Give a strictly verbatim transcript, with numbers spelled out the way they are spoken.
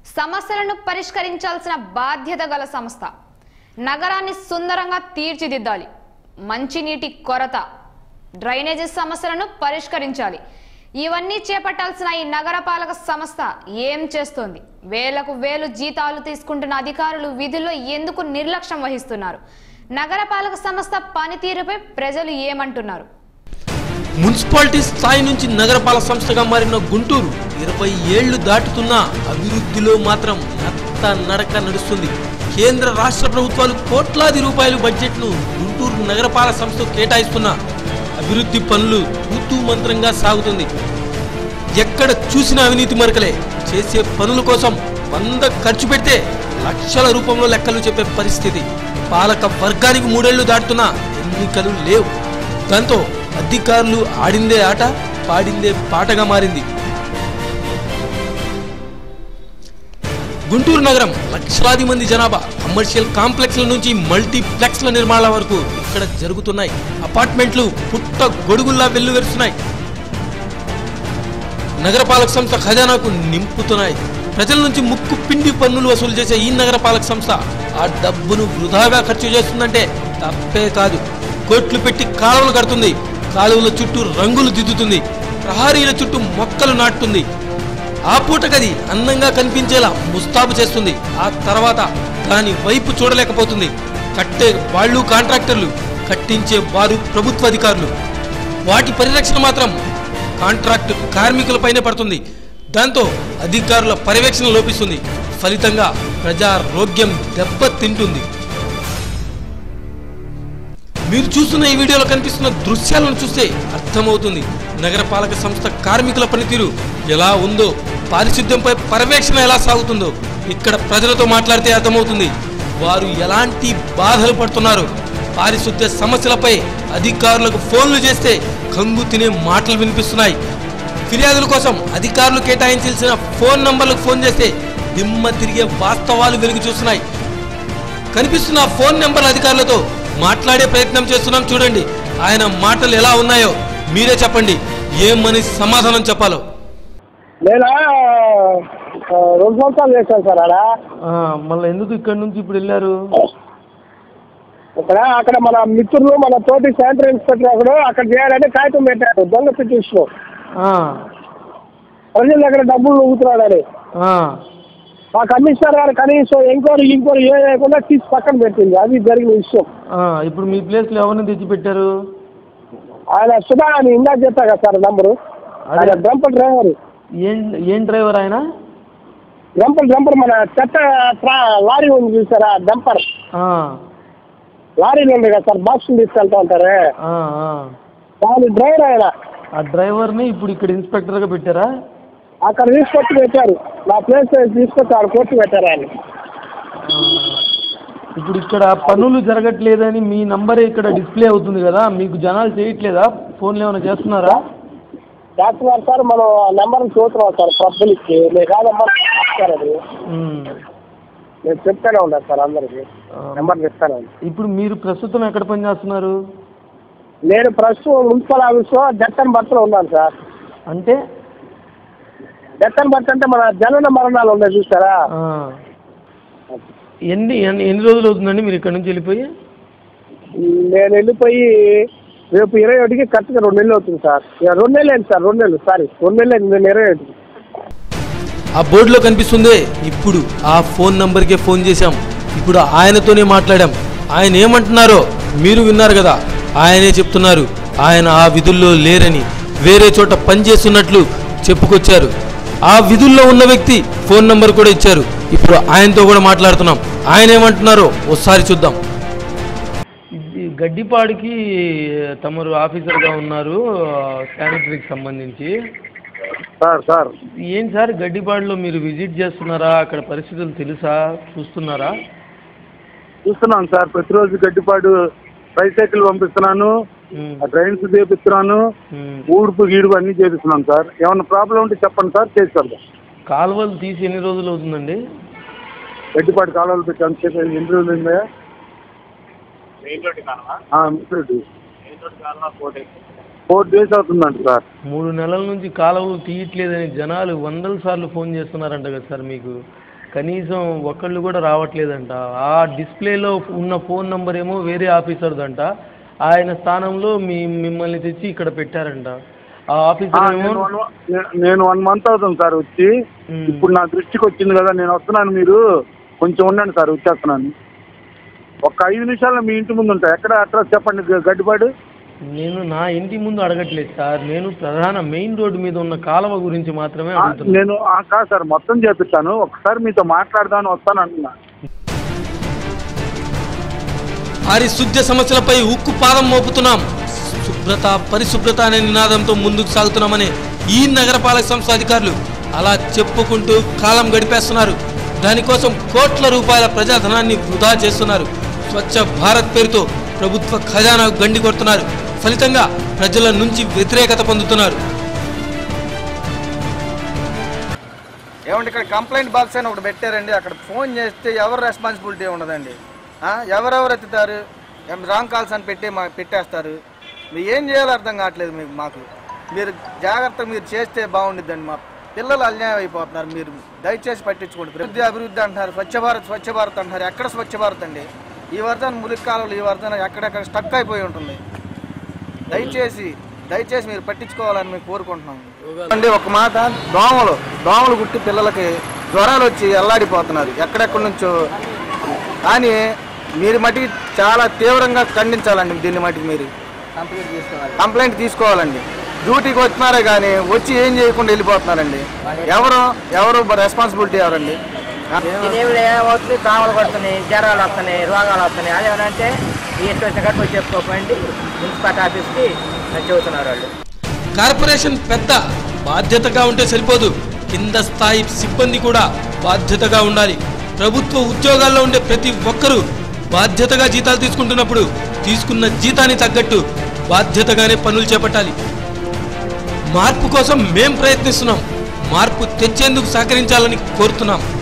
సమస్యలను పరిష్కరించాల్సిన బాధ్యత గల సంస్థ. నగరాన్ని సుందరంగా తీర్చిదిద్దాలి. మంచినీటి కొరత, డ్రైనేజీ సమస్యలను పరిష్కరించాలి. ఇవన్నీ చేపట్టాల్సిన ఈ నగరపాలక సంస్థ ఏం చేస్తోంది? వేలకు వేలు జీతాలు తీసుకుంటున్న అధికారులు విధుల్లో ఎందుకు నిర్లక్ష్యం వహిస్తున్నారు? నగరపాలక సంస్థ పనితీరుపై ప్రజలు ఏమంటున్నారు? మున్సిపాలిటీ స్థాయి నుంచి నగరపాలక సంస్థగా మారిన గుంటూరు ఇరవై ఏళ్లు దాటుతున్న అభివృద్ధిలో మాత్రం నత్త నడక నడుస్తుంది. కేంద్ర రాష్ట్ర ప్రభుత్వాలు కోట్లాది రూపాయల బడ్జెట్ను గుంటూరు నగరపాలక సంస్థకు కేటాయిస్తున్న అభివృద్ధి పనులు తూతూ మంత్రంగా సాగుతుంది. ఎక్కడ చూసినా అవినీతి మరకలే. చేసే పనుల కోసం వంద ఖర్చు పెడితే లక్షల రూపంలో లెక్కలు చెప్పే పరిస్థితి. పాలక వర్గానికి మూడేళ్లు దాటుతున్నా ఎన్నికలు లేవు. దాంతో అధికారులు ఆడిందే ఆట, పాడిందే పాటగా మారింది. గుంటూరు నగరం లక్షలాది మంది జనాభా. కమర్షియల్ కాంప్లెక్స్ల నుంచి మల్టీప్లెక్స్ల నిర్మాణాల వరకు ఇక్కడ జరుగుతున్నాయి. అపార్ట్మెంట్లు పుట్ట గొడుగుల్లా వెల్లువెరుస్తున్నాయి. నగరపాలక సంస్థ ఖజానాకు నింపుతున్నాయి. ప్రజల నుంచి ముక్కు పిండి పన్నులు వసూలు చేసే ఈ నగరపాలక సంస్థ ఆ డబ్బును వృధాగా ఖర్చు చేస్తుందంటే తప్పే కాదు. కోట్లు పెట్టి కాలువలు కడుతుంది. కాలువల చుట్టూ రంగులు దిద్దుతుంది. ప్రహారీల చుట్టూ మొక్కలు నాటుతుంది. ఆ పూటకది అందంగా కనిపించేలా ముస్తాబు చేస్తుంది. ఆ తర్వాత దాని వైపు చూడలేకపోతుంది. కట్టే వాళ్ళు కాంట్రాక్టర్లు, కట్టించే వారు ప్రభుత్వ అధికారులు. వాటి పరిరక్షణ మాత్రం కాంట్రాక్టు కార్మికులపైనే పడుతుంది. దాంతో అధికారుల పర్యవేక్షణ లోపిస్తుంది. ఫలితంగా ప్రజారోగ్యం దెబ్బతింటుంది. మీరు చూస్తున్న ఈ వీడియోలో కనిపిస్తున్న దృశ్యాలను చూస్తే అర్థమవుతుంది నగరపాలక సంస్థ కార్మికుల పనితీరు ఎలా ఉందో, పారిశుద్ధ్యంపై పర్యవేక్షణ ఎలా సాగుతుందో. ఇక్కడ ప్రజలతో మాట్లాడితే అర్థమవుతుంది వారు ఎలాంటి బాధలు పడుతున్నారు. పారిశుద్ధ్య సమస్యలపై అధికారులకు ఫోన్లు చేస్తే కంగు తినే మాటలు వినిపిస్తున్నాయి. ఫిర్యాదుల కోసం అధికారులు కేటాయించాల్సిన ఫోన్ నంబర్లకు ఫోన్ చేస్తే దిమ్మ తిరిగే వాస్తవాలు వెలుగు చూస్తున్నాయి. కనిపిస్తున్న ఫోన్ నెంబర్ల అధికారులతో మాట్లాడే ప్రయత్నం చేస్తున్నాం. చూడండి ఆయన మాటలు ఎలా ఉన్నాయో మీరే చెప్పండి. ఏమని సమాధానం చెప్పాలో. నేను రెండు సంవత్సరాలు చేశాను సార్. అలా మళ్ళీ ఎందుకు ఇక్కడ నుంచి ఇప్పుడు వెళ్ళారు? ఇక్కడ అక్కడ మన మిత్రులు, మన తోటి శానిటరీ ఇన్స్పెక్టర్ అక్కడ అక్కడ చేయాలంటే కాగితం పెట్టారు. దొంగ పిటిషన్ ప్రజల దగ్గర డబ్బులు ఊగుతున్నాడని. మా కమిషనర్ గారు కనీసం ఎంక్వైరీ ఇంక్వైరీ ఏ లేకుండా తీసి పక్కన పెట్టింది. అది జరిగిన విషయం. ఇప్పుడు మీ ప్లేస్ లో ఎవరిని తెచ్చిపెట్టారు? ఆయన సుధా అని ఇందాక చెప్పా కదా సార్ నంబరు. ఆయన డంపర్ డ్రైవర్. ఏం ఏం డ్రైవర్ ఆయన? డంపర్ డంపర్ మన చెత్త లారీ ఉంది చూసారా, డంపర్ లారీలు ఉంది కదా సార్, బాక్స్ తీసుకెళ్తా ఉంటారే, దాని డ్రైవర్ ఆయన. ఆ డ్రైవర్ ని ఇప్పుడు ఇక్కడ ఇన్స్పెక్టర్ గా పెట్టారా? అక్కడ తీసుకొచ్చి పెట్టారు. నా ప్లేస్ తీసుకొచ్చి ఆడ కోర్టు పెట్టారు ఆయన. ఇప్పుడు ఇక్కడ పనులు జరగట్లేదని మీ నంబరే ఇక్కడ డిస్ప్లే అవుతుంది కదా, మీకు జనాలు చేయట్లేదా? ఫోన్లు ఏమైనా చేస్తున్నారా? చేస్తున్నారు సార్. మనం నెంబర్ చూస్తున్నాం సార్ పబ్లిక్కి. నేను కాదమ్మా సార్, అది నేను చెప్తానే ఉన్నాను సార్ అందరికి. నెంబర్ చెప్తాను. ఇప్పుడు మీరు ప్రస్తుతం ఎక్కడ పని చేస్తున్నారు? నేను ప్రస్తుతం మున్సిపల్ ఆఫీస్లో డెత్ అండ్ బర్త్లో ఉన్నాను సార్. అంటే డెత్ అండ్ బర్త్ అంటే మన జనన మరణాలు ఉన్నాయి చూసారా. ఎన్ని ఎన్ని రోజులు అవుతుందండి మీరు ఇక్కడ నుంచి వెళ్ళిపోయి? నేను వెళ్ళిపోయి రేపు ఇరవై ఒకటికి కరెక్ట్గా రెండు నెలలు అవుతుంది సార్. రెండు నెలలు అయింది సార్. రెండు నెలలు సారీ రెండు నెలలు అయింది. నేను ఇరవై ఒకటికి. ఆ బోర్డులో కనిపిస్తుంది. ఇప్పుడు ఆ ఫోన్ నంబర్కే ఫోన్ చేశాం. ఇప్పుడు ఆయనతోనే మాట్లాడాం. ఆయన ఏమంటున్నారో మీరు విన్నారు కదా. ఆయనే చెప్తున్నారు ఆయన ఆ విధుల్లో లేరని, వేరే చోట పనిచేస్తున్నట్లు చెప్పుకొచ్చారు. ఆ విధుల్లో ఉన్న వ్యక్తి ఫోన్ నంబర్ కూడా ఇచ్చారు. ఇప్పుడు ఆయనతో కూడా మాట్లాడుతున్నాం. ఆయన ఏమంటున్నారో ఒకసారి చూద్దాం. గడ్డిపాడికి తమరు ఆఫీసర్గా ఉన్నారు శానిటరీకి సంబంధించి. సార్ సార్ ఏం సార్ గడ్డిపాడిలో మీరు విజిట్ చేస్తున్నారా? అక్కడ పరిస్థితులు తెలుసా? చూస్తున్నారా? చూస్తున్నాను సార్. ప్రతిరోజు గడ్డిపాడు బైసైకిల్ పంపిస్తున్నాను, డ్రైన్స్ చేపిస్తున్నాను, ఊడుపు గీడుపు అన్నీ చేపిస్తున్నాను సార్. ఏమన్నా ప్రాబ్లం ఉంటే చెప్పండి సార్, చేస్తాను. కాలువలు తీసి ఎన్ని రోజులు అవుతుందండి? గడ్డిపాడు కాలువలు పెట్టాను. ఎన్ని రోజులు అయిందా? ఫోర్ డేస్ అవుతుందంట సార్. మూడు నెలల నుంచి కాలువలు తీయట్లేదని జనాలు వందల సార్లు ఫోన్ చేస్తున్నారంట కదా సార్ మీకు. కనీసం ఒకళ్ళు కూడా రావట్లేదంట. ఆ డిస్ప్లేలో ఉన్న ఫోన్ నంబర్ ఏమో వేరే ఆఫీసర్దంట. ఆయన స్థానంలో మీ మిమ్మల్ని తెచ్చి ఇక్కడ పెట్టారంట. ఆ ఆఫీసర్ ఏమో నేను వన్ మంత్ అవుతుంది సార్ వచ్చి. ఇప్పుడు నా దృష్టికి వచ్చింది కదా, నేను వస్తున్నాను, మీరు కొంచెం ఉండండి సార్, వచ్చేస్తున్నాను. ఒక ఐదు నిమిషాల్లో మీ ఇంటి ముందు ఉంటా. ఎక్కడ అడ్రస్ చెప్పండి. గడ్డిపాడు. నేను నా ఇంటి ముందు అడగట్లేదు సార్, నేను ప్రధాన మెయిన్ రోడ్డు మీద ఉన్న కాలువ గురించి మాత్రమే అడుగుతున్నాను. నేను కాదు సార్, మొత్తం చేపిస్తాను. ఒకసారి మీతో మాట్లాడదామని వస్తాను అంటున్నా. పారిశుద్ధ్య సమస్యలపై ఉక్కు పాదం మోపుతున్నాం, శుభ్రత పరిశుభ్రత అనే నినాదంతో ముందుకు సాగుతున్నామని ఈ నగరపాలక సంస్థ అధికారులు అలా చెప్పుకుంటూ కాలం గడిపేస్తున్నారు. దానికోసం కోట్ల రూపాయల ప్రజాధనాన్ని వృధా చేస్తున్నారు. స్వచ్ఛ భారత్ పేరుతో ప్రభుత్వ ఖజానా గండి కొడుతున్నారు. ఫలితంగా ప్రజల నుంచి వ్యతిరేకత పొందుతున్నారు. ఏమంటే ఇక్కడ కంప్లైంట్ బాక్స్ అని ఒకటి పెట్టారండి. అక్కడ ఫోన్ చేస్తే ఎవరు రెస్పాన్సిబిలిటీ ఉండదండి. ఎవరెవరు ఎత్తుతారు, రాంగ్ కాల్స్ అని పెట్టి మాకు పెట్టేస్తారు. మీరు ఏం చేయాలో అర్థం కావట్లేదు మీకు. మాకు మీరు జాగ్రత్తగా మీరు చేస్తే బాగుండిద్దండి. మా పిల్లలు అన్యాయం అయిపోతున్నారు. మీరు దయచేసి పట్టించుకోండి. అభివృద్ధి అభివృద్ధి అంటున్నారు, స్వచ్ఛ భారత్ స్వచ్ఛ భారత్ అంటున్నారు. ఎక్కడ స్వచ్ఛ భారత్ అండి? ఈ వర్ధన మురికి కాలంలో ఈ వర్ధన ఎక్కడెక్కడ స్టక్ అయిపోయి ఉంటుంది. దయచేసి దయచేసి మీరు పట్టించుకోవాలని మేము కోరుకుంటున్నాం అండి. ఒక మాట, దోమలు దోమలు గుట్టి పిల్లలకి జ్వరాలు వచ్చి ఎల్లాడిపోతున్నారు ఎక్కడెక్కడి నుంచో. కానీ మీరు మటుకి చాలా తీవ్రంగా ఖండించాలండి. దీన్ని మటుకు మీరు కంప్లైంట్ తీసుకోవాలండి. డ్యూటీకి వచ్చినారే కానీ వచ్చి ఏం చేయకుండా వెళ్ళిపోతున్నారండి. ఎవరు ఎవరు రెస్పాన్సిబిలిటీ ఎవరండి? ఏమవుతుంది, కామలు పడుతున్నాయి, జ్వరాలు వస్తున్నాయి, రోగాలు వస్తున్నాయి. అదేమంటే ఈ ఇష్టం కట్టుకు చెప్పుకోకండి మున్సిపల్ ఆఫీస్కి చెబుతున్నారు వాళ్ళు. కార్పొరేషన్ పెద్ద బాధ్యతగా ఉంటే సరిపోదు, కింద స్థాయి సిబ్బంది కూడా బాధ్యతగా ఉండాలి. ప్రభుత్వ ఉద్యోగాల్లో ఉండే ప్రతి ఒక్కరూ బాధ్యతగా జీతాలు తీసుకుంటున్నప్పుడు తీసుకున్న జీతానికి తగ్గట్టు బాధ్యతగానే పనులు చేపట్టాలి. మార్పు కోసం మేం ప్రయత్నిస్తున్నాం, మార్పు తెచ్చేందుకు సహకరించాలని కోరుతున్నాం.